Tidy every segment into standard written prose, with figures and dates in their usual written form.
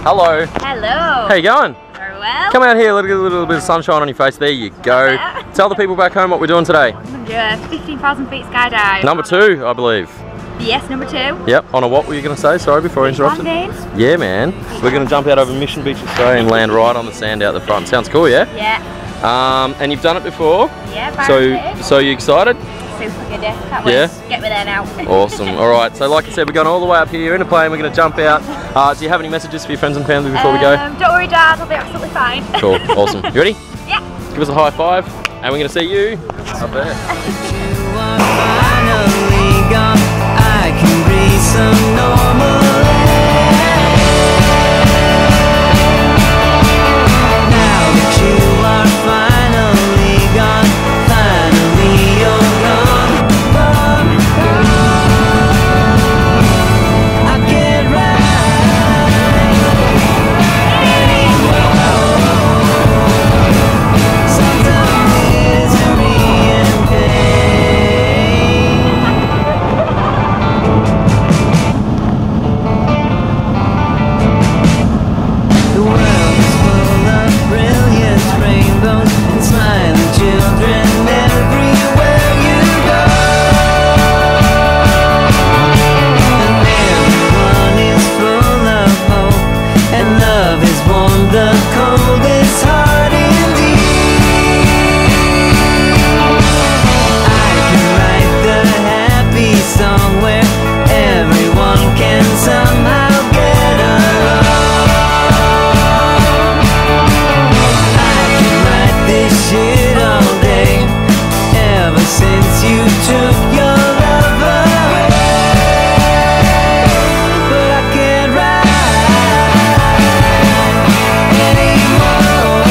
Hello. Hello. How you going? Very well. Come out here, let get a little bit of sunshine on your face. There you go. Tell the people back home what we're doing today. 15,000 feet skydive. Number 2, I believe. Yes, number 2. Yep, on a what were you going to say? Sorry, before I interrupted. Yeah, man. We're going to jump out over Mission Beach, Australia and land right on the sand out the front. Sounds cool, yeah? Yeah. And you've done it before? Yeah, So you excited? Super good, can't wait. Get me there now. Awesome. Alright, so like I said, we're going all the way up here in a plane, we're going to jump out. Do you have any messages for your friends and family before we go? Don't worry, Dad, I'll be absolutely fine. Cool, awesome. You ready? Yeah. Give us a high five, and we're going to see you up there. I can breathe some normal air. Now that you are finally gone, finally you're gone. I can't ride anymore. Songs of misery and pain. The world is full of brilliant rainbows and smiling children everywhere you go. And everyone is full of hope, and love has warmed the coldest heart indeed. I can write the happy song where everyone can somehow get along. This shit all day, ever since you took your love away. But I can't ride anymore.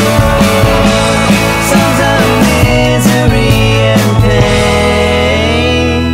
Songs of misery and pain.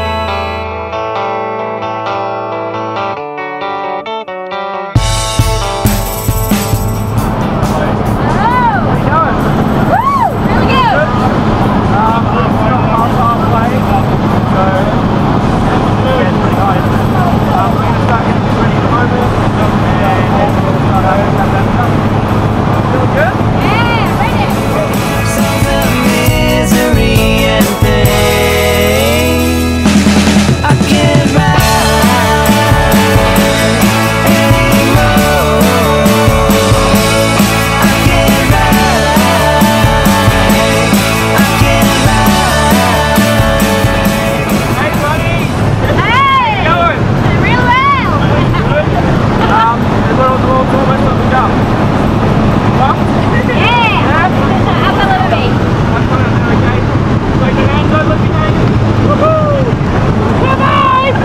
Songs of misery and pain. I can't ride anymore. I can't ride. I can't ride. Hey buddy! Hey! How you going? Real well! Good? Is there all almost on the jump? Huh? Yeah! Absolutely! Okay. Put your hands up, look behind you. Woohoo! Bye-bye!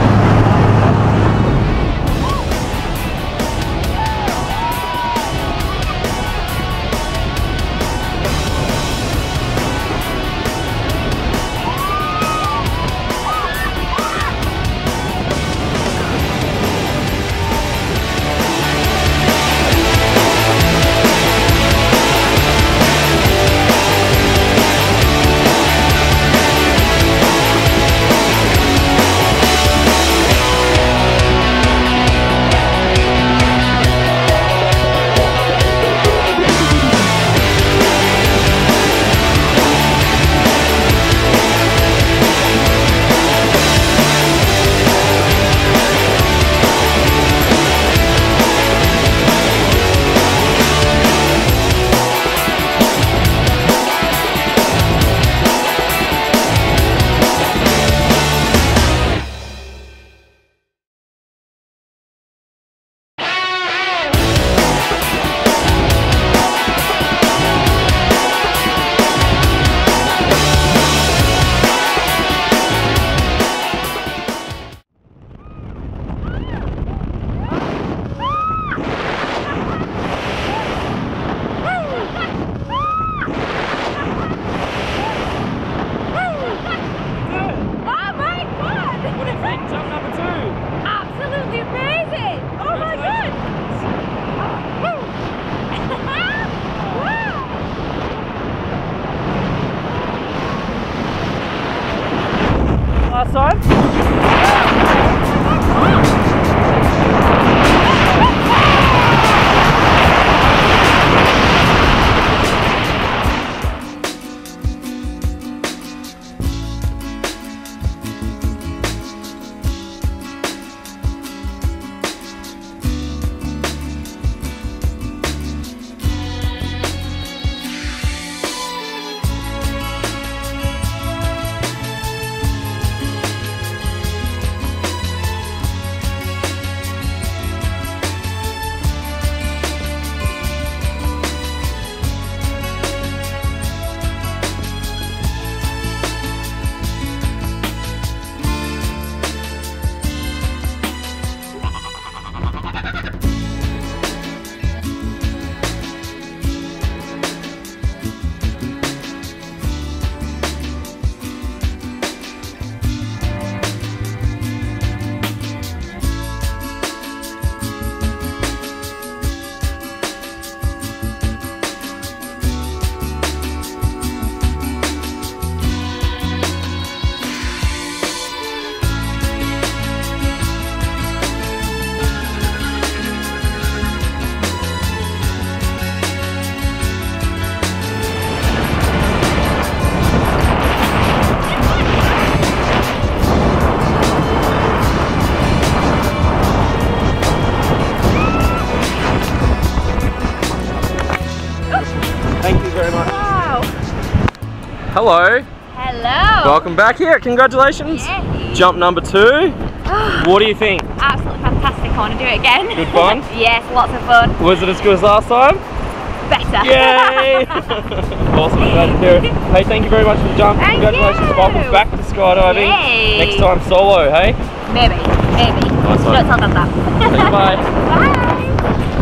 last time. hello. Hello. Welcome back here. Congratulations. Yay. Jump number 2. What do you think? Absolutely fantastic. I want to do it again. Good fun? Yes, lots of fun. Was it as good as last time? Better. Yay! Awesome, I'm glad to hear it. Hey, thank you very much for the jump. Thank Congratulations. you. Welcome back to skydiving. Yay. Next time solo, hey? Maybe. Nice one. Don't tell them that. Bye. Bye.